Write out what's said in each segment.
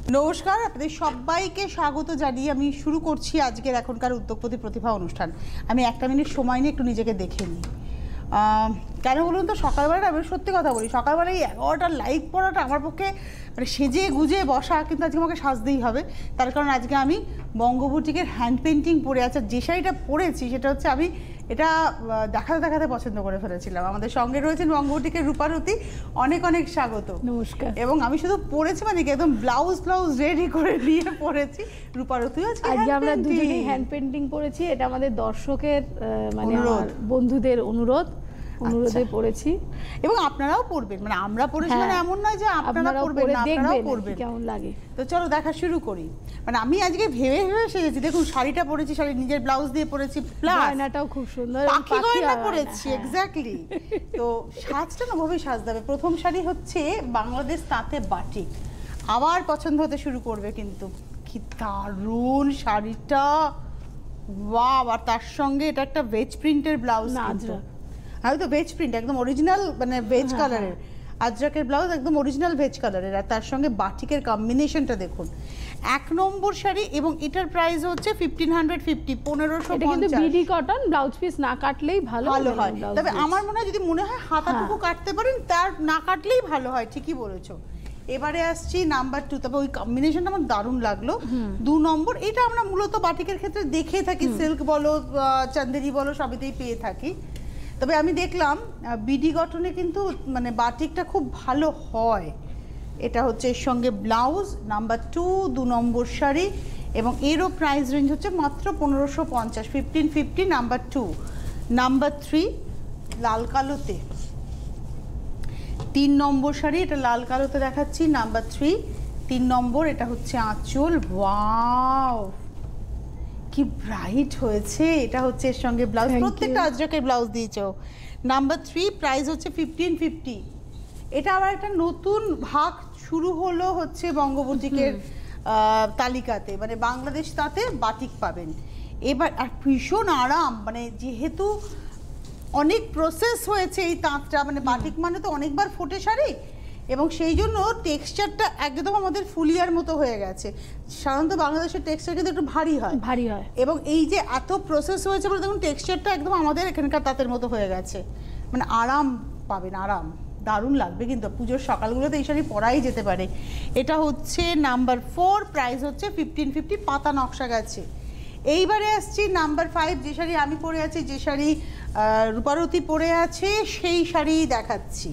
নমস্কার, আপনাদের সবাইকে স্বাগত জানিয়ে আমি শুরু করছি আজকের এখনকার উদ্যোগপতি প্রতিভা অনুষ্ঠান। আমি একটা মিনিট সময় নিয়ে একটু নিজেকে দেখে নিই। কেন বলুন তো, সকালবেলাটা আমি সত্যি কথা বলি, সকালবেলায় 11টার লাইভ পড়াটা আমার পক্ষে মানে সেজে গুজে বসা, কিন্তু আজকে আমাকে সাজতেই হবে। তার কারণ আজকে আমি বঙ্গো বুটিকের হ্যান্ড পেন্টিং পরে আছে। যে শাড়িটা পরেছি সেটা হচ্ছে আমি এটা দেখাতে দেখাতে পছন্দ করে ফেলেছিলাম। আমাদের সঙ্গে রয়েছেন বঙ্গো বুটিকের রূপারতী, অনেক অনেক স্বাগত। নমস্কার। এবং আমি শুধু পরেছি মানে কি একদম ব্লাউজ রেডি করে নিয়ে পরেছি। রূপারতী আজকে আমরা দুজনেই হ্যান্ড পেন্টিং পড়েছি, এটা আমাদের দর্শকের মানে আমার বন্ধুদের অনুরোধে পড়েছি এবং আপনারাও পড়বেন, মানে আমরা পড়েছি মানে এমন নয় যে আপনারা পড়বেন না, আপনারাও পড়বেন। কেমন লাগে তো চলো দেখা শুরু করি। মানে আমি আজকে ভেবে সেজেছি, দেখুন শাড়িটা পরেছি, শাড়ি নিজের ব্লাউজ দিয়ে পরেছি, প্লাস গয়নাটাও খুব সুন্দর পাখি গয়না পরেছি। এক্স্যাক্টলি। তো সাজটা না ভাবেই সাজতে হবে। প্রথম শাড়ি হচ্ছে বাংলাদেশ তাঁতে বাটিক, আবার পছন্দ হতে শুরু করবে কিন্তু। কি দারুণ শাড়িটা, ওয়াও! আর তার সঙ্গে এটা একটা ভেজ প্রিন্টের ব্লাউজ, আমি তো ভেজ প্রিন্ট একদম অরিজিনাল, মানে ভেজ কালারের আজরাকের ব্লাউজ, একদম অরিজিনাল ভেজ কালারের। আর তার সঙ্গে বাটিকের কম্বিনেশনটা দেখুন। 1 নম্বর শাড়ি এবং এটার প্রাইস হচ্ছে 1550, 1550। এটা কিন্তু বিডি কটন, ব্লাউজ পিস না কাটলেই ভালো হয়। তবে আমার মনে হয় যদি মনে হয় হাতাটুকু কাটতে পারেন, তার না কাটলেই ভালো হয়। ঠিকই বলেছো। এবারে আসছি নাম্বার 2। তবে ওই কম্বিনেশনটা আমার দারুণ লাগলো। 2 নম্বর, এটা আমরা মূলত বাটিকের ক্ষেত্রে দেখে থাকি, সিল্ক বলো চান্দেরি বলো সবেতেই পেয়ে থাকি। তবে আমি দেখলাম বিডি কটনে কিন্তু মানে বাটিকটা খুব ভালো হয়। এটা হচ্ছে এর সঙ্গে ব্লাউজ, নাম্বার 2 নম্বর শাড়ি, এবং এরও প্রাইস রেঞ্জ হচ্ছে মাত্র 1550, 1550 নাম্বার 2। নাম্বার 3 লাল কালোতে, 3 নম্বর শাড়ি, এটা লাল কালোতে দেখাচ্ছি, নাম্বার 3 নম্বর। এটা হচ্ছে আঁচল, ওয়াও কি ব্রাইট হয়েছে। এটা হচ্ছে এর সঙ্গে ব্লাউজ, প্রত্যেকটা আজরাকের ব্লাউজ দিয়েছো। নাম্বার 3 প্রাইস হচ্ছে 1550। এটা আবার একটা নতুন ভাগ শুরু হলো হচ্ছে বঙ্গো বুটিকের তালিকাতে, মানে বাংলাদেশ তাতে বাটিক পাবেন এবার। আর ভীষণ আরাম, মানে যেহেতু অনেক প্রসেস হয়েছে এই তাঁতটা, মানে বাটিক মানে তো অনেকবার ফোটে শাড়ি, এবং সেই জন্য টেক্সচারটা একদম আমাদের ফুলিয়ার মতো হয়ে গেছে। সাধারণত বাংলাদেশের টেক্সচার কিন্তু একটু ভারী হয়, এবং এই যে এত প্রসেস হয়েছে বলে দেখুন টেক্সচারটা একদম আমাদের এখানকার তাঁতের মতো হয়ে গেছে। মানে আরাম পাবেন, আরাম, দারুণ লাগবে। কিন্তু পুজোর সকালগুলোতে এই শাড়ি পরাই যেতে পারে। এটা হচ্ছে নাম্বার 4, প্রাইস হচ্ছে 1550, পাতা নকশা গেছে। এইবারে আসছি নাম্বার 5, যে শাড়ি আমি পরে আছি, যে শাড়ি রূপারতী পরে আছে, সেই শাড়ি দেখাচ্ছি।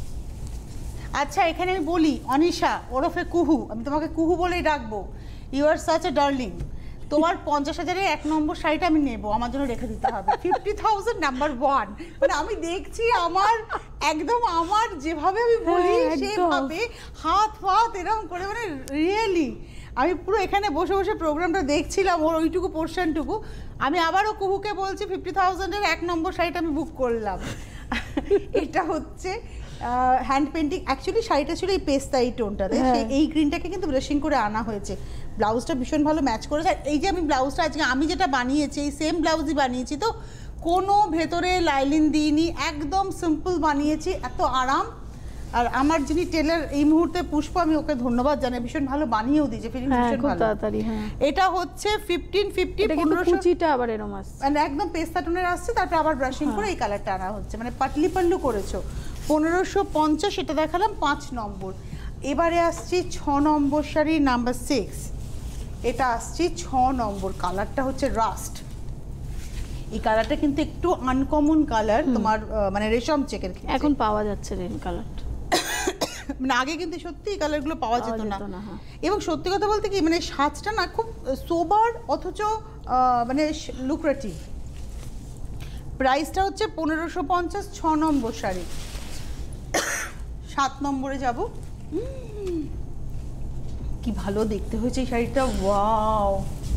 আচ্ছা, এখানে আমি বলি, অনিশা ওরফে কুহু, আমি তোমাকে কুহু বলেই ডাকবো। You are such a darling. তোমার 50,000-এর 1 নম্বর শাড়িটা আমি নেবো, আমার জন্য রেখে দিতে হবে। 50,000 নাম্বার 1। মানে আমি দেখছি আমার একদম, আমার যেভাবে আমি বলি সেভাবে হাত এরকম করে, মানে রিয়েলি আমি পুরো এখানে বসে বসে প্রোগ্রামটা দেখছিলাম, ওর ওইটুকু পোর্শনটুকু। আমি আবারও কুহুকে বলছি 50,000-এর 1 নম্বর শাড়িটা আমি বুক করলাম। এটা হচ্ছে হ্যান্ড পেন্টিং। অ্যাকচুয়ালি শাড়িটা ছিল এই পেস্তা এই টোনটাতে, এই গ্রিনটাকে কিন্তু ব্রাশিং করে আনা হয়েছে। ব্লাউজটা ভীষণ ভালো ম্যাচ করেছে। এই যে আমি ব্লাউজটা আজকে আমি যেটা বানিয়েছি, এই সেম ব্লাউজই বানিয়েছি, তো কোনো ভেতরে লাইলিন দিইনি, একদম সিম্পল বানিয়েছি, এত আরাম। আর আমার যিনি টেলার এই মুহূর্তে পুষ্প, আমি ওকে ধন্যবাদ জানাই, ভীষণ ভালো বানিয়েও দিয়েছে, ফিনিশিং ভীষণ ভালো। এটা হচ্ছে 1550, 1500 আবার এরকম আসছে, মানে একদম পেস্তা টোনের আসছে, তারপর আবার ব্রাশিং করে এই কালারটা আনা হচ্ছে, মানে পাটলি পাল্লু করেছো। 1550 এটা দেখালাম 5 নম্বর। এবারে আসছি 6 নম্বর শাড়ি, নাম্বার 6। এটা আসছি 6 নম্বর, কালারটা হচ্ছে রাস্ট। এই কালারটা কিন্তু একটু আনকমন কালার, তোমার মানে রেশম চেকের ক্ষেত্রে এখন পাওয়া যাচ্ছে রেন কালারটা। মানে আগে কিন্তু সত্যি এই কালারগুলো পাওয়া যেত না। এবং সত্যি কথা বলতে কি, মানে সাজটা না খুব সোবার, অথচ মানে লুক্রেটিভ। প্রাইসটা হচ্ছে 1550, 6 নম্বর শাড়ি। 7 নম্বরে যাব। কি ভালো দেখতে হয়েছে এই শাড়িটা, ওয়াও!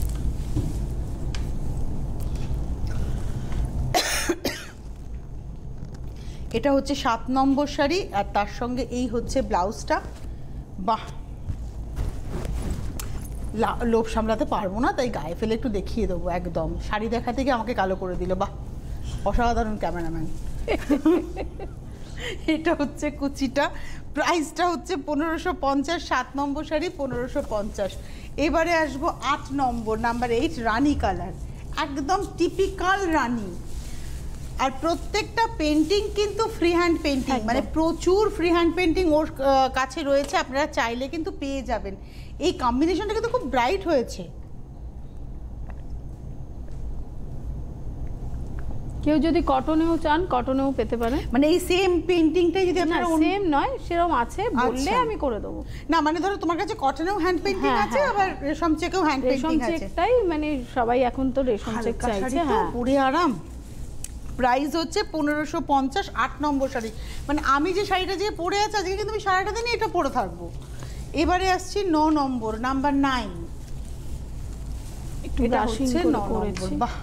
এটা হচ্ছে 7 নম্বর শাড়ি, আর তার সঙ্গে এই হচ্ছে ব্লাউজটা। বাহ, লোভ সামলাতে পারবো না, তাই গায়ে ফেলে একটু দেখিয়ে দেবো। একদম শাড়ি দেখা থেকে আমাকে কালো করে দিল। বাহ, অসাধারণ ক্যামেরাম্যান। এটা হচ্ছে কুচিটা, প্রাইসটা হচ্ছে 1550, 7 নম্বর শাড়ি 1550। এবারে আসবো 8 নম্বর, নাম্বার 8, রানী কালার, একদম টিপিক্যাল রানী। আর প্রত্যেকটা পেন্টিং কিন্তু ফ্রি হ্যান্ড পেন্টিং, মানে প্রচুর ফ্রি হ্যান্ড পেন্টিং ওর কাছে রয়েছে, আপনারা চাইলে কিন্তু পেয়ে যাবেন। এই কম্বিনেশনটা কিন্তু খুব ব্রাইট হয়েছে। কেউ যদি কটনেও চান কটনেও পেতে পারে, মানে এই সেম পেইন্টিংটাই যদি আপনারা সেম নয় সেরকম আছে বললে আমি করে দেবো। না মানে ধরো তোমার কাছে কটনেও হ্যান্ড পেইন্টিং আছে, আবার রেশম চেকেও হ্যান্ড পেইন্টিং আছে। রেশম চেকটাই মানে সবাই এখন তো রেশম চেক চাইছে। হ্যাঁ, পুরে আরাম। প্রাইস হচ্ছে 1550, 8 নম্বর শাড়ি। মানে আমি যে শাড়িটা যে পরে আছে আজকে কিন্তু আমি সারাটা দিনই এটা পরে থাকবো। এবারে আসছি 9 নম্বর, নাম্বার 9। একটু ব্রাশিং করে করেছি। বাহ,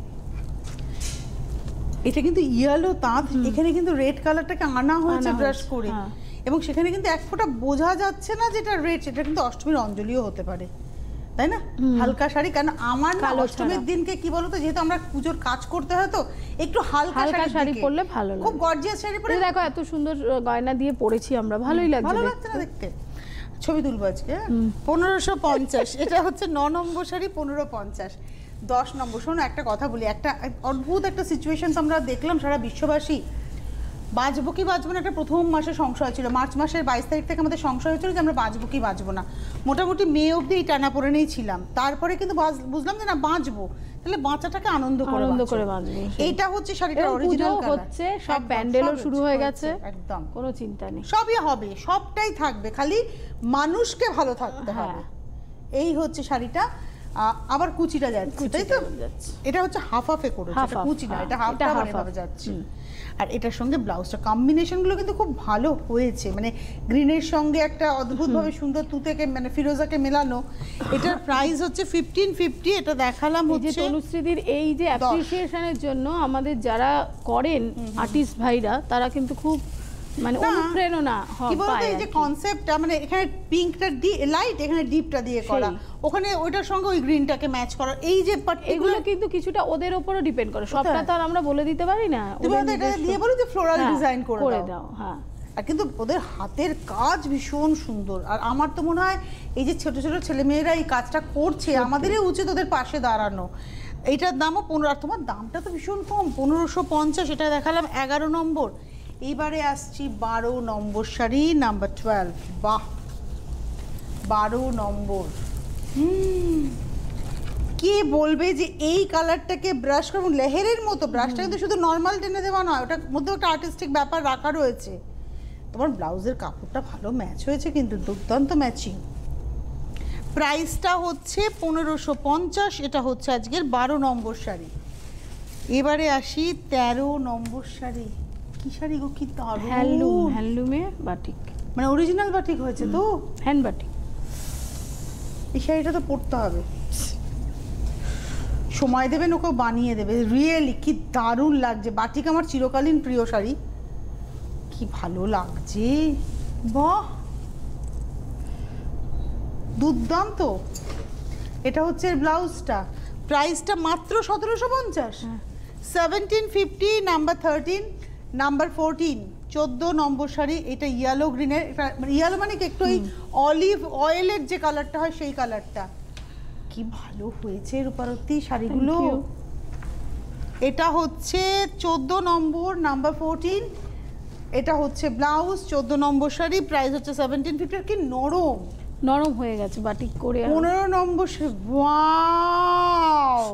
এটা কিন্তু ইয়েলো তাঁত, এখানে কিন্তু রেড কালারটাকে আনা হয়েছে ব্রাশ করে, এবং সেখানে কিন্তু এক ফোঁটা বোঝা যাচ্ছে না যেটা রেড। এটা কিন্তু অষ্টমীর অঞ্জলিও হতে পারে, তাই না? হালকা শাড়ি, কারণ আমার না অষ্টমীর দিনকে কি বলতো, যেহেতু আমরা পুজোর কাজ করতে হয় তো একটু হালকা শাড়ি পরলে ভালো লাগে। খুব গর্জিয়াস শাড়ি পরে দেখো এত সুন্দর গয়না দিয়ে পরেছি আমরা, ভালোই লাগছে। ভালো লাগছে না দেখতে? ছবি তুলবো আজকে। 1550, এটা হচ্ছে 9 নম্বর শাড়ি 1550। 10 নম্বর, শোনো একটা কথা বলি, একটা অদ্ভুত একটা সিচুয়েশন আমরা দেখলাম সারা বিশ্ববাসী। বাঁচবো কি বাঁচবো না, একটা প্রথম মাসে সংশয় ছিল, মার্চ মাসের 22 তারিখ থেকে আমাদের সংশয় হয়েছিল যে আমরা বাঁচবো কি বাঁচবো না। মোটামুটি মে অবধি এই টানা পড়ে নিয়েই ছিলাম, তারপরে কিন্তু বুঝলাম যে না বাঁচবো, তাহলে বাঁচাটাকে আনন্দ করে বাঁচবো। এইটা হচ্ছে শাড়িটার অরিজিনাল কালার। হচ্ছে সব প্যান্ডেলও শুরু হয়ে গেছে, একদম কোনো চিন্তা নেই, সবই হবে, সবটাই থাকবে, খালি মানুষকে ভালো থাকতে হবে। এই হচ্ছে শাড়িটা। আবার কুচিটা যাচ্ছে, তাই তো? এটা হচ্ছে হাফ হাফে করেছে, এটা কুচি না, এটা হাফটা ভাবে যাচ্ছে। আর এটার সঙ্গে ব্লাউজটা কম্বিনেশনগুলো কিন্তু খুব ভালো হয়েছে, মানে গ্রিনের সঙ্গে একটা অদ্ভুতভাবে সুন্দর তুতেকে মানে ফিরোজাকে মেলানো। এটার প্রাইস হচ্ছে 1550। এটা দেখালাম হচ্ছে তনুশ্রীদির এই যে অ্যাপ্রিসিয়েশনের জন্য আমাদের যারা করেন আর্টিস্ট ভাইরা, তারা কিন্তু খুব মানে অনুপ্রেরণা হয়। কি বলতো, এই যে কনসেপ্টটা মানে এখানে পিঙ্কটা লাইট, এখানে ডিপটা দিয়ে করা, ওখানে ওইটার সঙ্গে ওই গ্রিনটাকে ম্যাচ করা, এই যে এগুলো কিন্তু কিছুটা ওদের উপরও ডিপেন্ড করে, সবটা তো আর আমরা বলে দিতে পারি না। তুমি এটা দিয়ে বলো যে ফ্লোরাল ডিজাইন করে দাও। হ্যাঁ, আর কিন্তু ওদের হাতের কাজ ভীষণ সুন্দর। আর আমার তো মনে হয় এই যে ছোট ছোট ছেলেমেয়েরা এই কাজটা করছে, আমাদেরই উচিত ওদের পাশে দাঁড়ানো। এইটার দামও 15, আর তোমার দামটা তো ভীষণ কম, 1550। এটা দেখালাম 11 নম্বর। এইবারে আসছি 12 নম্বর শাড়ি, নাম্বার 12। বাহ, 12 নম্বর। কে বলবে যে এই কালারটাকে ব্রাশ করুন লেহেরের মতো? ব্রাশটা কিন্তু শুধু নর্মাল টেনে দেওয়া নয়, ওটার মধ্যে একটা আর্টিস্টিক ব্যাপার রাখা রয়েছে। তোমার ব্লাউজের কাপড়টা ভালো ম্যাচ হয়েছে, কিন্তু দুর্দান্ত ম্যাচিং। প্রাইসটা হচ্ছে 1550। এটা হচ্ছে আজকের 12 নম্বর শাড়ি। এবারে আসি 13 নম্বর শাড়ি। কি শাড়ি গো, কি দারুণ! হ্যান্ডলুমে বাটিক, মানে অরিজিনাল বাটিক হয়েছে তো, হ্যান্ড বাটিক। এই শাড়িটা তো পরতে হবে, সময় দেবেন ওকে বানিয়ে দেবে। রিয়েলি কি দারুণ লাগছে, বাটিক আমার চিরকালীন প্রিয় শাড়ি, কি ভালো লাগছে, বাহ দুর্দান্ত। এটা হচ্ছে ব্লাউজটা, প্রাইসটা মাত্র 1750। 1750, নাম্বার 13, নাম্বার 14, 14 নম্বর শাড়ি। এটা ইয়েলো গ্রিনের, ইয়েলো মানে একটু ওই অলিভ অয়েলের যে কালারটা হয় সেই কালারটা। কি ভালো হয়েছে রূপারতী শাড়িগুলো। এটা হচ্ছে 14 নম্বর, নাম্বার 14। এটা হচ্ছে ব্লাউজ, 14 নম্বর শাড়ি, প্রাইস হচ্ছে 1750। কি নরম নরম হয়ে গেছে বাটিক করে। 15 নম্বর, ওয়াও,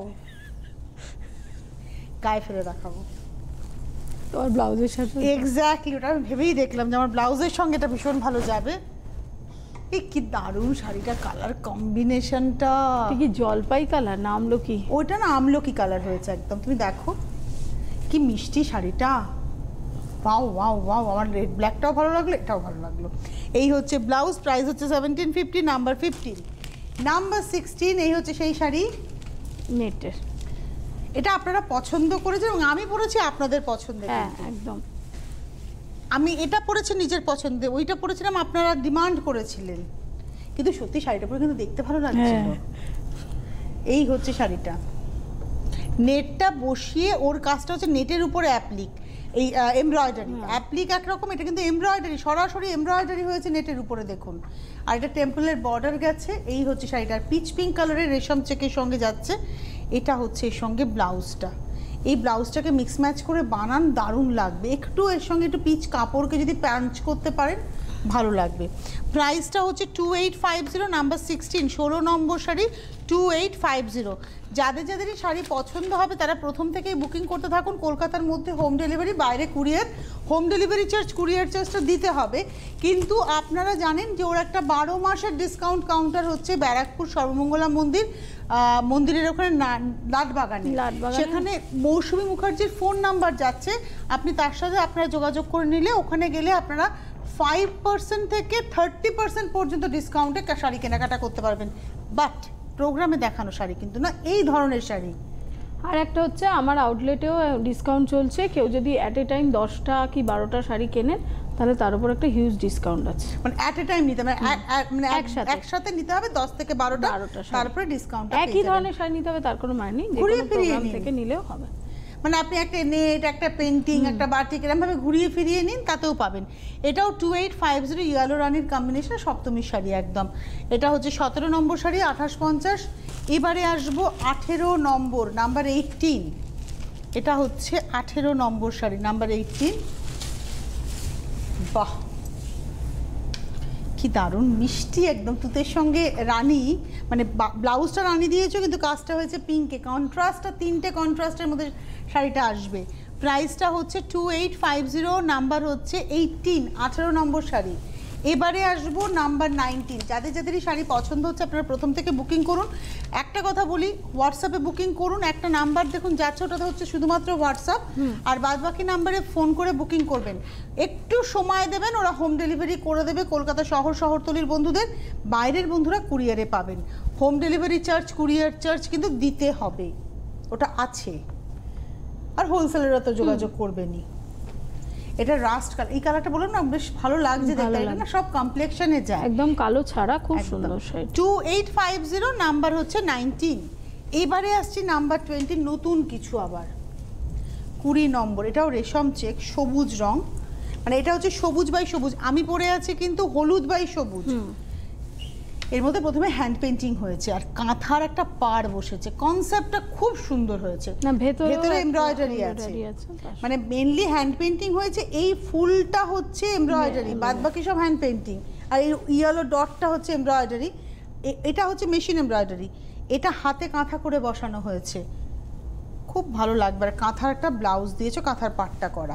গায়ে ফেলে দেখাবো তোমার ব্লাউজের সাথে। এক্স্যাক্টলি, ওটা আমি ভেবেই দেখলাম যে আমার ব্লাউজের সঙ্গে এটা ভীষণ ভালো যাবে। এই কি দারুণ শাড়িটা, কালার কম্বিনেশনটা কি জলপাই কালার না আমলকি? ওইটা না আমলকি কালার হয়েছে একদম, তুমি দেখো কি মিষ্টি শাড়িটা। ওয়াও ওয়াও ওয়াও, আমার রেড ব্ল্যাকটাও ভালো লাগলো, এটাও ভালো লাগলো। এই হচ্ছে ব্লাউজ, প্রাইস হচ্ছে 1750, নাম্বার 15। নাম্বার 16, এই হচ্ছে সেই শাড়ি নেটের। এটা আপনারা পছন্দ করেছেন এবং আমি পরেছি আপনাদের পছন্দের। হ্যাঁ একদম, আমি এটা পরেছি নিজের পছন্দে, ওইটা পরেছিলাম আপনারা ডিমান্ড করেছিলেন, কিন্তু সত্যি শাড়িটা পরে কিন্তু দেখতে ভালো লাগছিল। এই হচ্ছে শাড়িটা, নেটটা বসিয়ে ওর কাজটা হচ্ছে নেটের উপরে অ্যাপ্লিক, এই এমব্রয়ডারি অ্যাপ্লিক একরকম, এটা কিন্তু এমব্রয়ডারি, সরাসরি এমব্রয়ডারি হয়েছে নেটের উপরে দেখুন। আর এটা টেম্পলের বর্ডার গেছে, এই হচ্ছে শাড়িটার পিচ পিঙ্ক কালারের রেশম চেকের সঙ্গে যাচ্ছে। এটা হচ্ছে এর সঙ্গে ব্লাউজটা, এই ব্লাউজটাকে মিক্স ম্যাচ করে বানান, দারুণ লাগবে। একটু এর সঙ্গে একটু পিচ কাপড়কে যদি প্যাঞ্চ করতে পারেন ভালো লাগবে। প্রাইসটা হচ্ছে 2850, নাম্বার 16, 16 নম্বর শাড়ি 2850। যাদের যাদেরই শাড়ি পছন্দ হবে তারা প্রথম থেকেই বুকিং করতে থাকুন। কলকাতার মধ্যে হোম ডেলিভারি, বাইরে courier, home delivery charge, courier চার্জটা দিতে হবে। কিন্তু আপনারা জানেন যে ওর একটা 12 মাসের ডিসকাউন্ট কাউন্টার হচ্ছে ব্যারাকপুর সর্বমঙ্গলা মন্দিরের ওখানে লাটবাগানে, সেখানে মৌসুমী মুখার্জির ফোন নাম্বার যাচ্ছে, আপনি তার সাথে আপনারা যোগাযোগ করে নিলে ওখানে গেলে আপনারা 5% থেকে 30% পর্যন্ত ডিসকাউন্টে শাড়ি কেনাকাটা করতে পারবেন। বাট প্রোগ্রামে দেখানো শাড়ি কিন্তু না, এই ধরনের শাড়ি। আর একটা হচ্ছে আমার আউটলেটেও ডিসকাউন্ট চলছে, কেউ যদি অ্যাট এ টাইম 10টা কি 12টা শাড়ি কেনেন তাহলে তার উপর একটা হিউজ ডিসকাউন্ট আছে। মানে অ্যাট এ টাইম নিতে, মানে একসাথে নিতে হবে 10 থেকে 12টা, তারপরে ডিসকাউন্ট। একই ধরনের শাড়ি নিতে হবে তার কোনো মানে নেই, যে কোনো প্রোগ্রাম থেকে নিলেও হবে। মানে আপনি একটা নেট, একটা পেন্টিং, একটা বাটিক এরকমভাবে ঘুরিয়ে ফিরিয়ে নিন, তাতেও পাবেন। এটাও 2850, ইয়েলো রানির কম্বিনেশন, সপ্তমীর শাড়ি একদম। এটা হচ্ছে 17 নম্বর শাড়ি 2850। এবারে আসবো 18 নম্বর, নাম্বার 18। এটা হচ্ছে 18 নম্বর শাড়ি, নাম্বার 18। বাহ, কি দারুণ মিষ্টি একদম তুতের সঙ্গে রানী, মানে ব্লাউজটা রানী দিয়েছো কিন্তু কাজটা হয়েছে পিঙ্কে, কন্ট্রাস্টটা 3টে কন্ট্রাস্টের মধ্যে শাড়িটা আসবে। প্রাইসটা হচ্ছে 2850, নাম্বার হচ্ছে 18, 18 নম্বর শাড়ি। এবারে আসবো নাম্বার 19। যাদের যাদেরই শাড়ি পছন্দ হচ্ছে আপনারা প্রথম থেকে বুকিং করুন। একটা কথা বলি, হোয়াটসঅ্যাপে বুকিং করুন, একটা নাম্বার দেখুন যাচ্ছে, ওটা হচ্ছে শুধুমাত্র হোয়াটসঅ্যাপ, আর বাদবাকি নাম্বারে ফোন করে বুকিং করবেন। একটু সময় দেবেন, ওরা হোম ডেলিভারি করে দেবে কলকাতা শহরতলির বন্ধুদের, বাইরের বন্ধুরা কুরিয়ারে পাবেন। Home delivery charge, courier charge কিন্তু দিতে হবে, ওটা আছে। আর হোলসেলাররা তো যোগাযোগ করবেনই। এটা রাস্ট কালার, এই কালারটা বললাম না বেশ ভালো লাগছে দেখতে, এটা না সব কমপ্লেক্সনে যায়, একদম কালো ছাড়া খুব সুন্দর শাড়ি। 2850, নাম্বার হচ্ছে 19। এবারে আসছি নাম্বার 20, নতুন কিছু আবার 20 নম্বর। এটাও রেশম চেক, সবুজ রং, মানে এটা হচ্ছে সবুজ বাই সবুজ, আমি পরে আছি কিন্তু হলুদ বাই সবুজ। এর মধ্যে প্রথমে হ্যান্ড পেইন্টিং হয়েছে আর কাঁথার একটা পাড় বসেছে, কনসেপ্টটা খুব সুন্দর হয়েছে, না ভেতরে এমব্রয়ডারি আছে, মানে মেইনলি হ্যান্ড পেইন্টিং হয়েছে। এই ফুলটা হচ্ছে এমব্রয়ডারি, বাদ বাকি সব হ্যান্ড পেইন্টিং। আর এই ইয়েলো ডটটা হচ্ছে এমব্রয়ডারি, এটা হচ্ছে মেশিন এমব্রয়ডারি, এটা হাতে কাঁথা করে বসানো হয়েছে, খুব ভালো লাগবে। আর কাঁথার একটা ব্লাউজ দিয়েছো, কাঁথার পাটটা করা,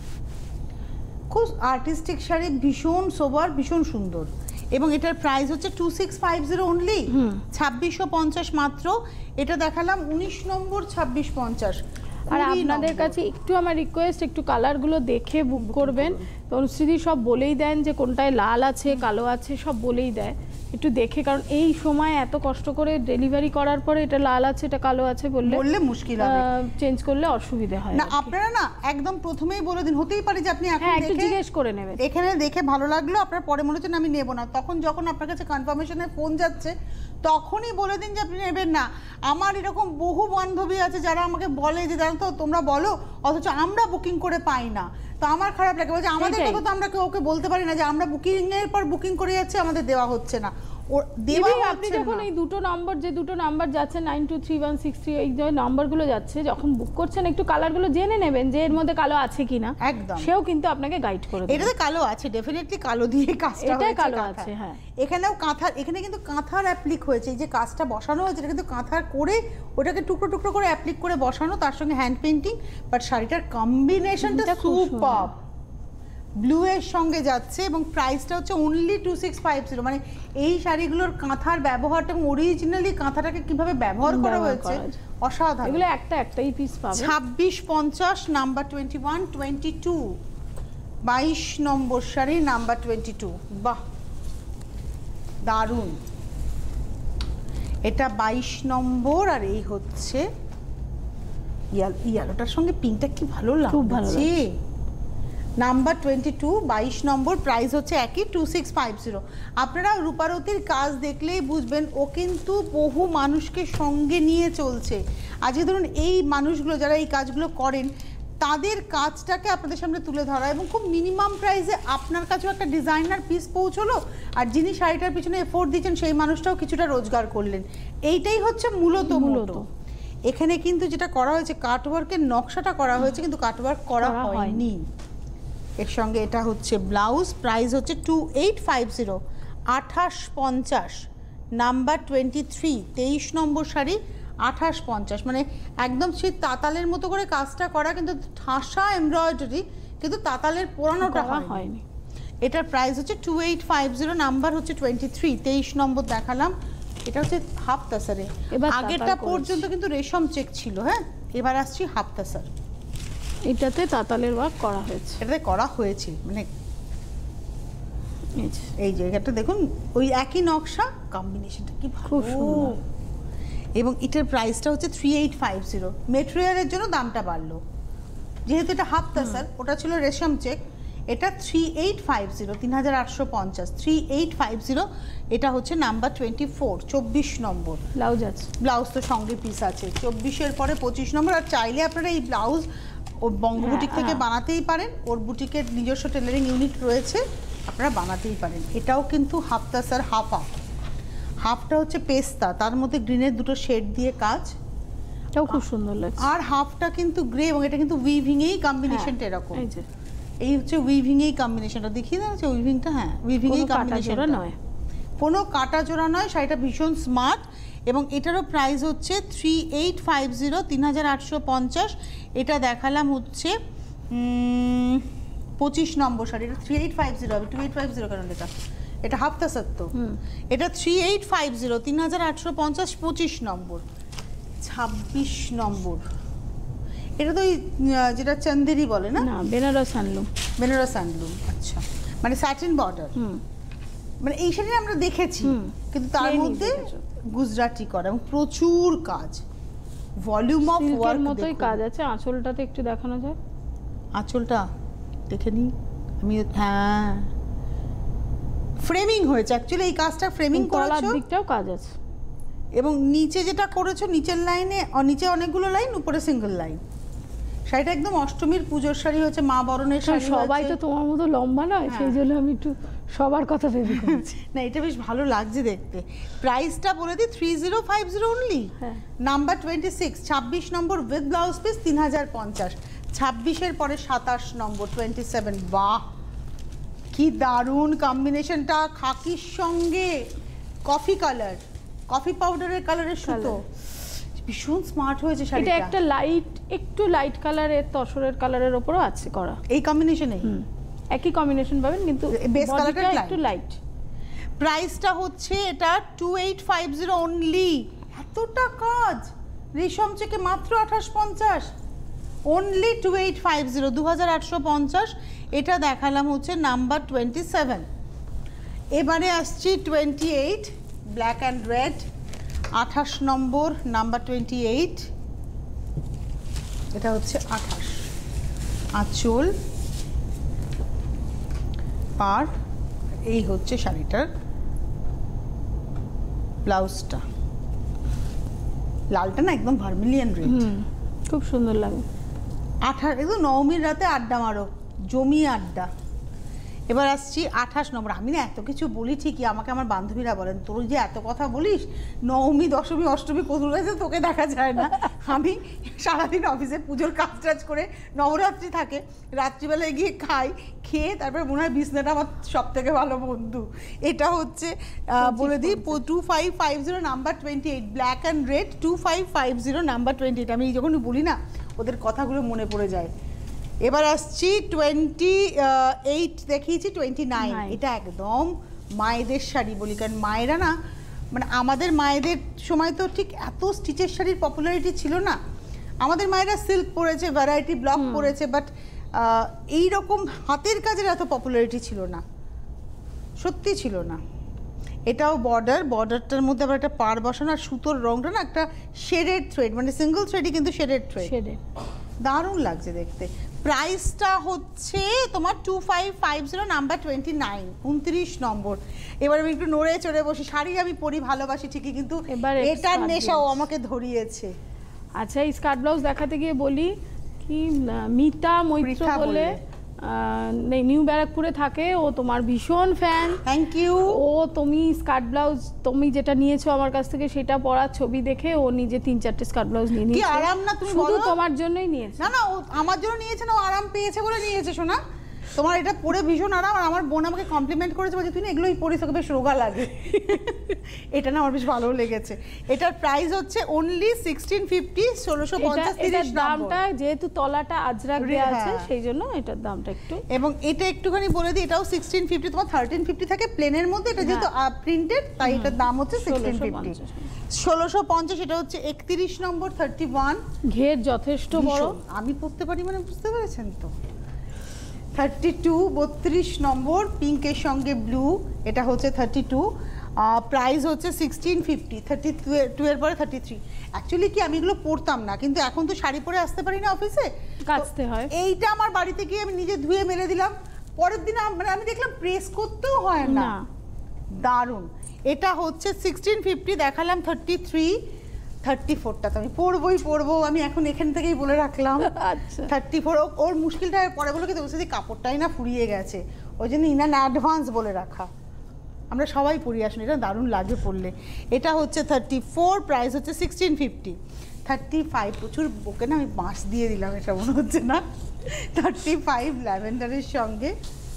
খুব আর্টিস্টিক শাড়ি, ভীষণ সোবার, ভীষণ সুন্দর। এবং এটার প্রাইস হচ্ছে 2650 অনলি, 2650 মাত্র। এটা দেখালাম 19 নম্বর 2650। আর আপনাদের কাছে একটু আমার রিকোয়েস্ট, একটু কালারগুলো দেখে বুক করবেন। তো অনুশ্রীদি সব বলেই দেন যে কোনটায় লাল আছে, কালো আছে, সব বলেই দেয়, একটু দেখে, কারণ এই সময় এত কষ্ট করে ডেলিভারি করার পরে এটা লাল আছে, এটা কালো আছে বললে মুশকিল হবে, চেঞ্জ করলে অসুবিধা হয় না। আপনারা না একদম প্রথমেই বলে দিন, হতেই পারে যে আপনি এখন একটু জিজ্ঞেস করে নেবেন, এখানে দেখে ভালো লাগলো, আপনার পরে মনে হচ্ছে আমি নেব না, তখন যখন আপনার কাছে কনফার্মেশনের ফোন যাচ্ছে তখনই বলে দিন যে আপনি নেবেন না। আমার এরকম বহু বান্ধবী আছে যারা আমাকে বলে যে জানো তো তোমরা বলো, অথচ আমরা বুকিং করে পাই না, তো আমার খারাপ লাগে, বলছে আমাদের কথা তো আমরা ওকে বলতে পারি না যে আমরা বুকিং এর পর বুকিং করে যাচ্ছি, আমাদের দেওয়া হচ্ছে না। আপনি যখন এই দুটো নাম্বার, যে দুটো নাম্বার যাচ্ছে 923163, এই যে নাম্বারগুলো যাচ্ছে, যখন বুক করছেন একটু কালারগুলো জেনে নেবেন যে এর মধ্যে কালো আছে কিনা, একদম সেও কিন্তু আপনাকে গাইড করে দেবে। এটাতে কালো আছে, ডেফিনেটলি কালো দিয়ে কাজটা হয়েছে, এটা কালো আছে, হ্যাঁ। এখানেও কাঁথার, এখানে কিন্তু কাঁথার অ্যাপ্লিক হয়েছে, এই যে কাজটা বসানো হয়েছে এটা কিন্তু কাঁথার করে ওটাকে টুকরো টুকরো করে অ্যাপ্লিক করে বসানো, তার সঙ্গে হ্যান্ড পেইন্টিং। বাট শাড়িটার কম্বিনেশনটা সুপার, ব্লু এর সঙ্গে যাচ্ছে এবং প্রাইসটা হচ্ছে অনলি 2650। মানে এই শাড়িগুলোর কাঁথার ব্যবহারটা এবং অরিজিনালি কাঁথাটাকে কিভাবে ব্যবহার করা হয়েছে অসাধারণ। এগুলো একটাই পিস পাবে। 2650, নাম্বার 21, 22, 22 নম্বর শাড়ি, নাম্বার 22। বাহ, দারুণ, এটা 22 নম্বর। আর এই হচ্ছে ইয়ালোটার সঙ্গে পিঙ্কটা কি ভালো লাগছে, খুব ভালো লাগছে। নাম্বার 22, 22 নম্বর, প্রাইস হচ্ছে একই 2650। আপনারা রূপারতির কাজ দেখলেই বুঝবেন ও কিন্তু বহু মানুষকে সঙ্গে নিয়ে চলছে। আজকে ধরুন এই মানুষগুলো যারা এই কাজগুলো করেন তাদের কাজটাকে আপনাদের সামনে তুলে ধরা এবং খুব মিনিমাম প্রাইসে আপনার কাছেও একটা ডিজাইনার পিস পৌঁছলো আর যিনি শাড়িটার পিছনে এফোর্ট দিচ্ছেন সেই মানুষটাও কিছুটা রোজগার করলেন। এইটাই হচ্ছে মূলত। এখানে কিন্তু যেটা করা হয়েছে কাটওয়ার্কের নকশাটা করা হয়েছে কিন্তু কাটওয়ার্ক করা হয়নি। এর সঙ্গে এটা হচ্ছে ব্লাউজ, প্রাইস হচ্ছে 2850, 2850, নাম্বার 23, 23 নম্বর শাড়ি, 2850। মানে একদম সেই তাতালের মতো করে কাজটা করা, কিন্তু ঠাসা এমব্রয়ডারি, কিন্তু তাতালের পোড়ানোটা হয়নি। এটার প্রাইস হচ্ছে 2850, নাম্বার হচ্ছে 23, 23 নম্বর দেখালাম। এটা হচ্ছে হাফ তাসারে, আগেরটা পর্যন্ত কিন্তু রেশম চেক ছিল। হ্যাঁ, এবার আসছি হাফ তাসার। এটাতে তাতালের ওয়ার্ক করা হয়েছে, এটাতে করা হয়েছে, মানে এই জায়গাটা দেখুন ওই একই নকশা, কম্বিনেশনটা কি ভালো। এবং এটার প্রাইসটা হচ্ছে 3850। মেটেরিয়ালের জন্য দামটা বাড়লো, যেহেতু এটা হাফ তাসার, ওটা ছিল রেশম চেক। এটা 3850, 3850, 3850। এটা হচ্ছে নাম্বার 24, 24 নম্বর। ব্লাউজ আছে, ব্লাউজ তো সঙ্গে পিস আছে। 24-এর পরে 25 নম্বর। আর চাইলে আপনারা এই ব্লাউজ ওর বঙ্গ বুটিক থেকে বানাতেই পারেন, ওর বুটিকের নিজস্ব টেলারিং ইউনিট রয়েছে, আপনারা বানাতেই পারেন। এটাও কিন্তু হাফ তাসার, হাফটা হচ্ছে পেস্তা, তার মধ্যে গ্রিনের দুটো শেড দিয়ে কাজ, এটাও খুব সুন্দর লাগছে। আর হাফটা কিন্তু গ্রে, এবং এটা কিন্তু উইভিংয়েই কম্বিনেশনটা এরকম। এই হচ্ছে উইভিংয়েই কম্বিনেশনটা, দেখিয়ে দেওয়া হচ্ছে উইভিংটা। হ্যাঁ, উইভিংয়েই কম্বিনেশনটা নয়, কোনো কাটা জোড়া নয়। শাড়িটা ভীষণ স্মার্ট। এবং এটারও প্রাইস হচ্ছে 3850, 3850। এটা দেখালাম হচ্ছে 25 নম্বর শাড়ি। এটা 3850 হবে, 2850 কেন? এটা হাফ তাসার তো। এটা 3850, 3850, 25 নম্বর, 26 নম্বর। এটা তো ওই যেটা চন্দেরি বলে না, বেনারস হ্যান্ডলুম, বেনারস হ্যান্ডলুম। আচ্ছা, মানে স্যাটিন বর্ডার। মানে এই শাড়ি আমরা দেখেছি, কিন্তু তার মধ্যে গুজরাটি করা এবং প্রচুর কাজ, ভলিউম অফ ওয়ার্ক মতোই কাজ আছে। আঁচলটাতে একটু দেখানো যায়, আঁচলটা দেখে নিই আমি। হ্যাঁ, ফ্রেমিং হয়েছে অ্যাকচুয়ালি, এই কাজটা ফ্রেমিং করেছো, দিকটাও কাজ আছে। এবং নিচে যেটা করেছো, নিচের লাইনে, নিচে অনেকগুলো লাইন, উপরে সিঙ্গেল লাইন। শাড়িটা একদম অষ্টমীর পুজোর শাড়ি হয়েছে, মা বরণের শাড়ি। সবাই তো তোমার মতো লম্বা নয়, সেই জন্য আমি একটু সবার কথা ভেবে না, এটা বেশ ভালো লাগছে দেখতে। প্রাইসটা বলে দিই 3050 অনলি, নাম্বার 26, 26 নম্বর উইথ ব্লাউজ পিস 3050। 26-এর পরে 27 নম্বর 27। বাহ, কি দারুণ কম্বিনেশনটা, খাকির সঙ্গে কফি কালার, কফি পাউডারের কালারের সুতো, ভীষণ স্মার্ট হয়েছে শাড়িটা। এটা একটা লাইট, একটু লাইট কালারের, তসরের কালারের উপরও আছে করা, এই কম্বিনেশনে একই কম্বিনেশন পাবেন, কিন্তু বেস কালারটা একটু লাইট। প্রাইসটা হচ্ছে এটা 2850 অনলি। এতটা কাজ, রেশম চেকে মাত্র 2850, অনলি 2850, 2850। এটা দেখালাম হচ্ছে নাম্বার 27। এবারে আসছি 28, ব্ল্যাক অ্যান্ড রেড, 28 নম্বর, নাম্বার 28। এটা হচ্ছে 28, আঁচল, আর এই হচ্ছে শাড়িটার ব্লাউজটা। লালটা না একদম ভার্মিলিয়ান রেড, খুব সুন্দর লাগে। 28, একদম নবমীর রাতে আড্ডা মারো, জমি আড্ডা। এবার আসছি 28 নম্বর। আমি না এত কিছু বলি ঠিকই, আমাকে আমার বান্ধবীরা বলেন তোর যে এত কথা বলিস, নবমী, দশমী, অষ্টমী কোথাও তোকে দেখা যায় না। আমি সারাদিন অফিসে পুজোর কাজ টাজ করে, নবরাত্রি থাকে, রাত্রিবেলায় গিয়ে খাই, খেয়ে তারপরে মনে হয় বিছনাটা আমার সব থেকে ভালো বন্ধু। এটা হচ্ছে বলে দিই 2550, number 28, black and red, 2550, number 28। আমি যখনই বলি না ওদের কথাগুলো মনে পড়ে যায়। এবার আসছি 28 দেখিয়েছি, 29। এটা একদম মায়েদের শাড়ি বলি, কারণ মায়েরা না, মানে আমাদের মায়েদের সময় তো ঠিক এত স্টিচের শাড়ির পপুলারিটি ছিল না। আমাদের মায়েরা সিল্ক পরেছে, ভ্যারাইটি ব্লক পরেছে, বাট এইরকম হাতের কাজের এত পপুলারিটি ছিল না, সত্যি ছিল না। এটাও বর্ডারটার মধ্যে আবার একটা পাড় বসানো, আর সুতোর রংটা না একটা শেডেড থ্রেড, মানে সিঙ্গেল থ্রেডই কিন্তু শেডেড থ্রেড, দারুণ লাগছে দেখতে। প্রাইসটা হচ্ছে তোমার 2550, নাম্বার 29, 29 নম্বর। এবার আমি একটু নড়ে চড়ে বসি, শাড়ি আমি পরি ভালোবাসি ঠিকই, কিন্তু এটার নেশাও আমাকে ধরিয়েছে। আচ্ছা, এই স্কার্ট ব্লাউজ দেখাতে গিয়ে বলি কি মিতা মৈত্র বলে নিউ ব্যারাকপুরে থাকে, ও তোমার ভীষণ ফ্যান। Thank you. ও তুমি স্কার্ট ব্লাউজ তুমি যেটা নিয়েছো আমার কাছ থেকে সেটা পরার ছবি দেখে ও নিজে 3-4টে স্কার্ট ব্লাউজ নিয়ে নিয়েছে। কি আরাম না, তুমি শুধু বলো। তোমার জন্যই নিয়েছে। না না, ও আমার জন্য নিয়েছে না, ও আরাম পেয়েছে বলে নিয়েছে। শোনা, তোমার এটা পরে ভীষণ আরাম। আর আমার বোন আমাকে কমপ্লিমেন্ট করেছে, বলছে তুই না এগুলোই পরিস, তোকে বেশ রোগা লাগে। এটা না আমার বেশ ভালো লেগেছে। এটার প্রাইস হচ্ছে অনলি 1650, 1650 দামটা, যেহেতু তলাটা আজরাক দেয়া আছে সেই জন্য এটার দামটা একটু। এবং এটা একটুখানি বলে দিই, এটাও 1650, তোমার 1350 থাকে প্লেনের মধ্যে, এটা যেহেতু প্রিন্টেড তাই এটার দাম হচ্ছে 1650। 1650। এটা হচ্ছে 31 নম্বর, 31। ঘের যথেষ্ট বড়, আমি পরতে পারি মানে, বুঝতে পেরেছেন তো। 32, 32 নম্বর, পিঙ্কের সঙ্গে ব্লু, এটা হচ্ছে 32। প্রাইস হচ্ছে 1650, 32 এর পরে 33। অ্যাকচুয়ালি কি আমি এগুলো পরতাম না, কিন্তু এখন তো শাড়ি পরে আসতে পারি না অফিসে, কাচতে হয়। এইটা আমার বাড়িতে গিয়ে আমি নিজে ধুয়ে মেলে দিলাম, পরের দিন মানে আমি দেখলাম প্রেস করতেও হয় না। দারুণ। এটা হচ্ছে 1650, দেখালাম 33। 34টা তো আমি পরবো, আমি এখন এখান থেকেই বলে রাখলাম। আচ্ছা, 34। ওর মুশকিলটা পরে বলো কি, তো বলছে কাপড়টাই না ফুরিয়ে গেছে, ওই জন্য ইন অ্যাডভান্স বলে রাখা। আমরা সবাই পরি আসলে, এটা দারুণ লাগে পরলে। এটা হচ্ছে 34, প্রাইস হচ্ছে 1650। 35, প্রচুর বকে না, আমি বাঁশ দিয়ে দিলাম, এটা মনে হচ্ছে না। 35 ল্যাভেন্ডারের সঙ্গে,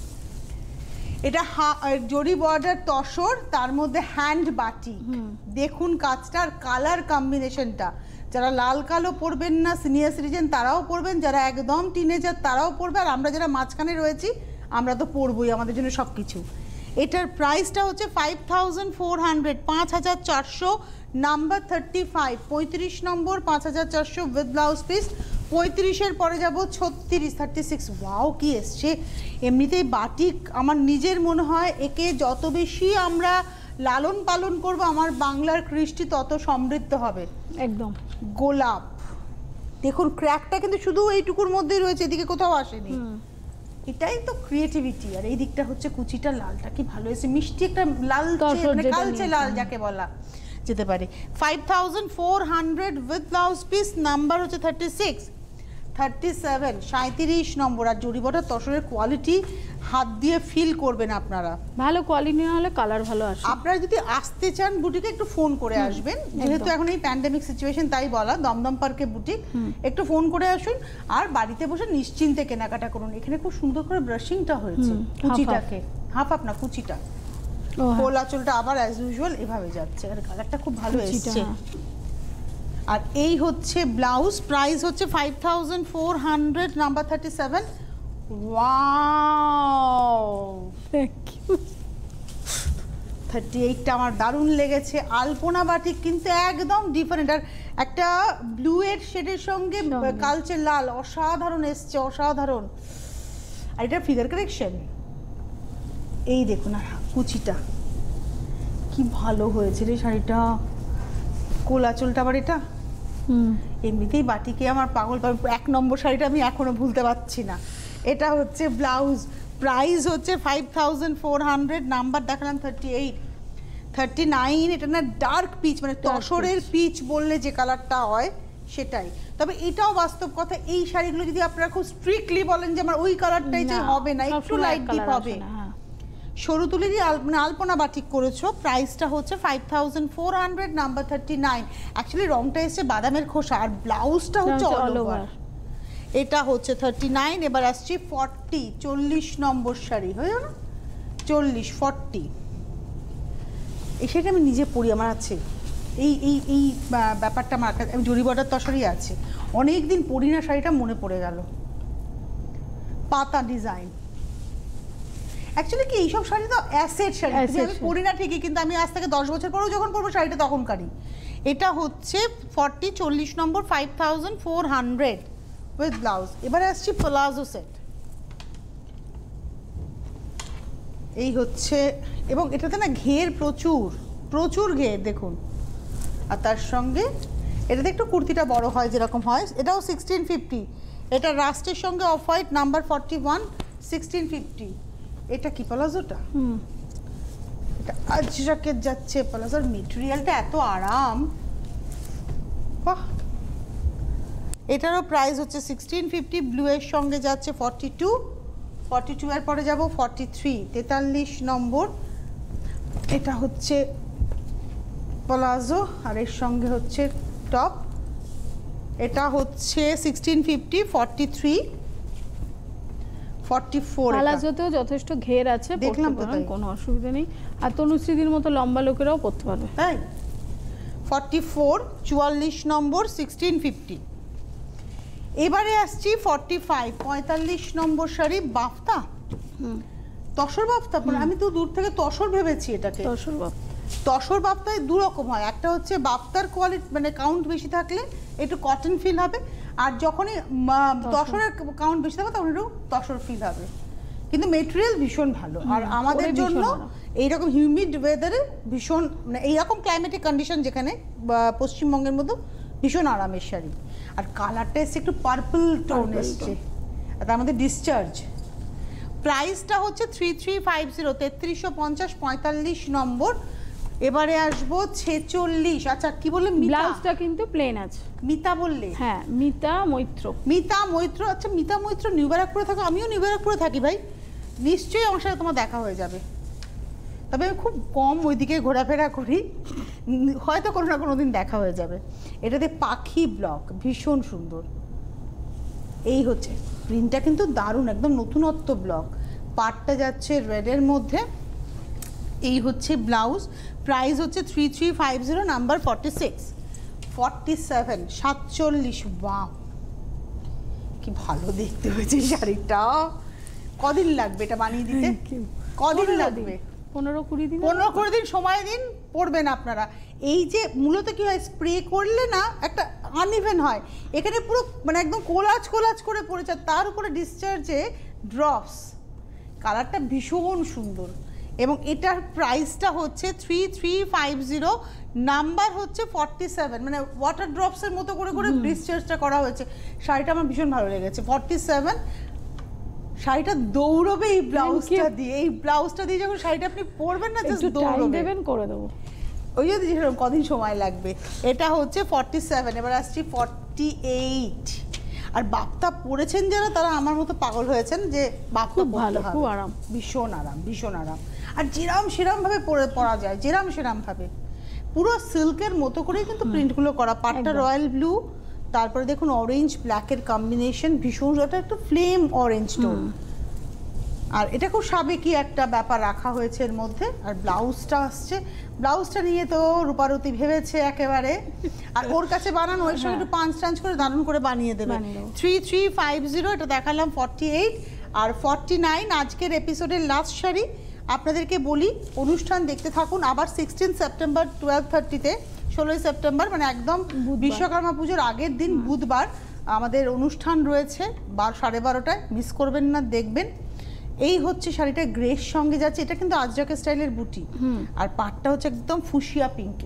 এটা জরি বর্ডার তসর, তার মধ্যে হ্যান্ড বাটি। দেখুন কাজটার কালার কম্বিনেশনটা, যারা লাল কালো পরবেন না সিনিয়র সিটিজেন তারাও পরবেন, যারা একদম টিনেজার তারাও পরবে, আর আমরা যারা মাঝখানে রয়েছি আমরা তো পরবই, আমাদের জন্য সব কিছু। এটার প্রাইসটা হচ্ছে 5400, 5400, নাম্বার 35, 35 নম্বর, 5400 উইথ ব্লাউজ পিস। 35-এর পরে যাব 36, 36। ওয়াও কি এসছে! এমনিতেই বাটিক আমার নিজের মনে হয়, একে যত বেশি আমরা লালন পালন করব আমার বাংলার কৃষ্টি তত সমৃদ্ধ হবে। একদম। গোলাপ দেখুন, ক্র্যাকটা কিন্তু শুধু এইটুকুর মধ্যেই রয়েছে, এদিকে কোথাও আসেনি। এটাই তো ক্রিয়েটিভিটি। আর এই দিকটা হচ্ছে কুচিটা লালটা কি ভালো এসে, মিষ্টি একটা লাল, কালচে লাল যাকে বলা যেতে পারে। 5400 উইথ ব্লাউজ পিস, নাম্বার হচ্ছে 36। 37, 37 নম্বর। আর জরিবটা তসরের কোয়ালিটি হাত দিয়ে ফিল করবেন আপনারা, ভালো কোয়ালিটি না হলে কালার ভালো আসে। আপনারা যদি আসতে চান বুটিকে একটু ফোন করে আসবেন, যেহেতু এখন এই প্যান্ডেমিক সিচুয়েশন তাই বলা, দমদম পার্কে বুটিক, একটু ফোন করে আসুন আর বাড়িতে বসে নিশ্চিন্তে কেনাকাটা করুন। এখানে খুব সুন্দর করে ব্রাশিংটা হয়েছে, কুচিটাকে হাফ না কুচিটা, কোল আঁচলটা আবার অ্যাজ ইউজুয়াল এভাবে যাচ্ছে, আর কালারটা খুব ভালো এসেছে। আর এই হচ্ছে ব্লাউজ, প্রাইস হচ্ছে 5400, নাম্বার 37। Wow, thank you. 38টা আমার দারুণ লেগেছে। আলপনা বাটিক কিন্তু একদম ডিফারেন্ট, আর একটা ব্লু এর শেডের সঙ্গে কালচে লাল, অসাধারণ এসছে, অসাধারণ। আর এটা ফিগার কারেকশন, এই দেখুন, আর কুচিটা কি ভালো হয়েছে রে শাড়িটা, কোলাচলটা আবার এটা। এমনিতেই বাটিকে আমার পাগল। 1 নম্বর শাড়িটা আমি এখনো ভুলতে পারছি না। এটা হচ্ছে ব্লাউজ, প্রাইস হচ্ছে 5400, নাম্বার দেখালাম 38। 39, এটা না ডার্ক পিচ, মানে তসরের পিচ বললে যে কালারটা হয় সেটাই। তবে এটাও বাস্তব কথা, এই শাড়িগুলো যদি আপনারা খুব স্ট্রিক্টলি বলেন যে আমার ওই কালারটাই চাই, হবে না, একটু লাইট ডিপ হবে। সরু তুলিরই আলপনা বাটিক করেছো, প্রাইসটা হচ্ছে 5400, নাম্বার 39। অ্যাকচুয়ালি রংটা এসছে বাদামের খোসা, আর ব্লাউজটা হচ্ছে অল ওভার। এটা হচ্ছে 39। এবার আসছি 40, 40 নম্বর শাড়ি, হয়ে না 40, 40। এই শাড়িটা আমি নিজে পরি, আমার আছে এই এই এই ব্যাপারটা, আমার আমি জরি বর্ডার তসরই আছে, অনেক দিন পরি না শাড়িটা, মনে পড়ে গেল। পাতা ডিজাইন, অ্যাকচুয়ালি কি এইসব শাড়ি তো অ্যাসেট শাড়ি, আমি পরি না ঠিকই, কিন্তু আমি আজ থেকে 10 বছর পরেও যখন পরবো শাড়িটা তখনকারই। এটা হচ্ছে 40, 40 নম্বর, 5400 উইথ ব্লাউজ। এবারে আসছি প্লাজো সেট, এই হচ্ছে, এবং এটাতে না ঘের প্রচুর প্রচুর ঘের দেখুন, আর তার সঙ্গে এটাতে একটু কুর্তিটা বড় হয় যেরকম হয়। এটাও 1650, এটা রাস্টের সঙ্গে অফ হোয়াইট, নাম্বার 41, 1650। এটা কি প্লাজোটা? এটা আজরাকের যাচ্ছে, প্লাজোর মেটেরিয়ালটা এত আরাম, বাহ এটারও প্রাইস হচ্ছে 1650, ব্লু এর সঙ্গে যাচ্ছে 42, 42 এর পরে যাব 43, 43 নম্বর। এটা হচ্ছে প্লাজো আর এর সঙ্গে হচ্ছে টপ। এটা হচ্ছে 1650, 43, 44। প্লাজোতেও যথেষ্ট ঘের আছে, দেখলাম তো, কোনো অসুবিধা নেই। আর তনুশ্রীদির মতো লম্বা লোকেরাও পরতে পারবে, তাই 44, 44 নম্বর 1650। এবারে আসছি 45, 45 নম্বর শাড়ি, বাফতা, তসর বাফতা। আমি তো দূর থেকে তসর ভেবেছি এটাকে। তসর বাফতা, তসর বাফতায় দু রকম হয়, একটা হচ্ছে বাফতার কোয়ালিটি মানে কাউন্ট বেশি থাকলে একটু কটন ফিল হবে, আর যখনই তসরের কাউন্ট বেশি থাকবে তখন একটু তসর ফিল হবে, কিন্তু মেটেরিয়াল ভীষণ ভালো। আর আমাদের জন্য এইরকম হিউমিড ওয়েদারে ভীষণ, মানে এইরকম ক্লাইমেটিক কন্ডিশন যেখানে পশ্চিমবঙ্গের মধ্যে ভীষণ আরামের শাড়ি। আর কালারটা এসছে একটু পার্পল টোন এসছে, আর তার মধ্যে ডিসচার্জ। প্রাইসটা হচ্ছে 3350, 3350, 45 নম্বর। এবারে আসবো 46। আচ্ছা কি বললে? ব্লাউজটা কিন্তু প্লেন আছে। মিতা বললে? হ্যাঁ, মিতা মৈত্র। মিতা মৈত্র, আচ্ছা মিতা মৈত্র নিউ ব্যারাকপুরে থাকো, আমিও নিউ ব্যারাকপুরে থাকি ভাই, নিশ্চয়ই আমার সাথে তোমার দেখা হয়ে যাবে। তবে আমি খুব কম ওইদিকে ঘোরাফেরা করি, হয়তো কোনো না কোনো দিন দেখা হয়ে যাবে। এটাতে পাখি ব্লক, ভীষণ সুন্দর। এই হচ্ছে প্রিন্টটা কিন্তু দারুণ, একদম নতুনত্ব ব্লক। পাটটা যাচ্ছে রেডের মধ্যে। এই হচ্ছে ব্লাউজ, প্রাইস হচ্ছে 3350, নাম্বার 46, 47, 47। ওয়াও কি ভালো দেখতে হয়েছে শাড়িটা। কদিন লাগবে এটা বানিয়ে দিতে? কদিন লাগবে? 15-20 দিন। 15-20 দিন সময় দিন, পরবেন আপনারা। এই যে মূলত কি হয়, স্প্রে করলে না একটা আনইভেন হয়, এখানে পুরো মানে একদম কোলাজ কোলাজ করে পড়েছে, তার উপরে ডিসচার্জে ড্রপস। কালারটা ভীষণ সুন্দর, এবং এটার প্রাইসটা হচ্ছে 3350, নাম্বার হচ্ছে 47, মানে ওয়াটার ড্রপসের মতো করে করে ডিসচার্জটা করা হয়েছে। শাড়িটা আমার ভীষণ ভালো লেগেছে। 47, শাড়িটা দৌড়বে এই ব্লাউজটা দিয়ে। এই ব্লাউজটা দিয়ে যখন শাড়িটা আপনি পরবেন না, জাস্ট দৌড়বে। দেবেন, করে দেবো। ওই যদি কদিন সময় লাগবে। এটা হচ্ছে 47। এবার আসছি 48। আর বাপ্তা পরেছেন যারা, তারা আমার মতো পাগল হয়েছেন যে বাপ্তা ভালো, খুব আরাম, ভীষণ আরাম, ভীষণ আরাম। আর যেরাম সেরাম ভাবে পরা যায়, যেরাম সেরাম ভাবে, পুরো সিল্কের মতো করেই কিন্তু প্রিন্টগুলো করা। পাটটা রয়্যাল ব্লু, তারপরে দেখুন অরেঞ্জ ব্ল্যাকের কম্বিনেশন, ভীষণ, ওটা একটু ফ্লেম অরেঞ্জ টোন। আর এটা খুব সাবেকি একটা ব্যাপার রাখা হয়েছে এর মধ্যে। আর ব্লাউজটা আসছে, ব্লাউজটা নিয়ে তো রূপারতী ভেবেছে একেবারে, আর ওর কাছে বানানো, ওই সঙ্গে একটু পাঁচ টাঞ্চ করে দারুণ করে বানিয়ে দেবে। 3350, এটা দেখালাম 48 আর 49 আজকের এপিসোডের লাস্ট শাড়ি। আপনাদেরকে বলি, অনুষ্ঠান দেখতে থাকুন। আবার 16 সেপ্টেম্বর 12:30-তে, 16 সেপ্টেম্বর মানে একদম বিশ্বকর্মা পুজোর আগের দিন বুধবার আমাদের অনুষ্ঠান রয়েছে 12:30টায়, মিস করবেন না, দেখবেন। এই হচ্ছে শাড়িটা গ্রের সঙ্গে যাচ্ছে, এটা কিন্তু আজরাকে স্টাইলের বুটি, আর পাটটা হচ্ছে একদম ফুশিয়া পিঙ্কে।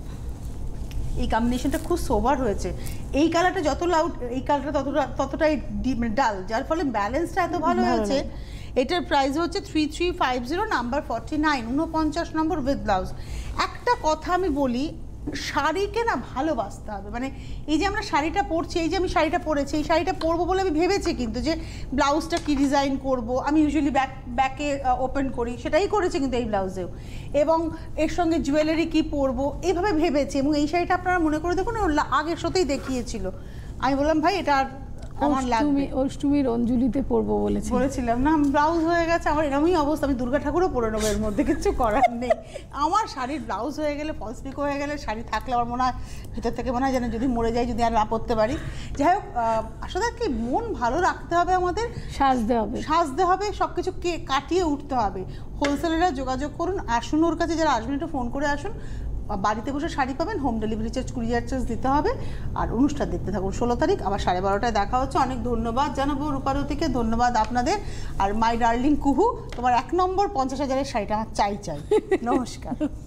এই কম্বিনেশনটা খুব সোবার হয়েছে। এই কালারটা যত লাউড, এই কালারটা ততটাই ডাল, যার ফলে ব্যালেন্সটা এত ভালো হয়েছে। এটার প্রাইস হচ্ছে 3350, নাম্বার 49, 49 নম্বর উইথ ব্লাউজ। একটা কথা আমি বলি, শাড়িকে না ভালোবাসতে হবে। মানে এই যে আমরা শাড়িটা পরছি, এই যে আমি শাড়িটা পরেছি, এই শাড়িটা পরবো বলে আমি ভেবেছি কিন্তু যে ব্লাউজটা কি ডিজাইন করব, আমি ইউজুয়ালি ব্যাকে ওপেন করি, সেটাই করেছি কিন্তু এই ব্লাউজেও, এবং এর সঙ্গে জুয়েলারি কি পরবো এইভাবে ভেবেছি। এবং এই শাড়িটা আপনারা মনে করে দেখুন, আগের শোতেই দেখিয়েছিল। আমি বললাম ভাই এটা আর আমার লাগবে, অষ্টমীর অঞ্জলিতে পরবো বলেছিলাম না, ব্লাউজ হয়ে গেছে আমার এরকমই অবস্থা। আমি দুর্গা ঠাকুরও পরে নেবো, এর মধ্যে কিছু করার নেই। আমার শাড়ির ব্লাউজ হয়ে গেলে, ফলস পিক হয়ে গেলে, শাড়ি থাকলে আমার মনে হয় ভিতর থেকে মনে হয় যেন যদি মরে যাই, যদি আর না পরতে পারি। যাই হোক, আসলে কি মন ভালো রাখতে হবে, আমাদের সাজতে হবে, সব কিছু কাটিয়ে উঠতে হবে। হোলসেলাররা যোগাযোগ করুন, আসুন ওর কাছে, যারা আসবেন একটু ফোন করে আসুন। বাড়িতে বসে শাড়ি পাবেন, home delivery charge, courier charge দিতে হবে। আর অনুষ্ঠান দেখতে থাকুন। 16 তারিখ আবার 12:30টায় দেখা হচ্ছে। অনেক ধন্যবাদ জানাবো রূপারতীকে, ধন্যবাদ আপনাদের। আর মাই ডার্লিং কুহু, তোমার 1 নম্বর 50,000-এর শাড়িটা আমার চাই। নমস্কার।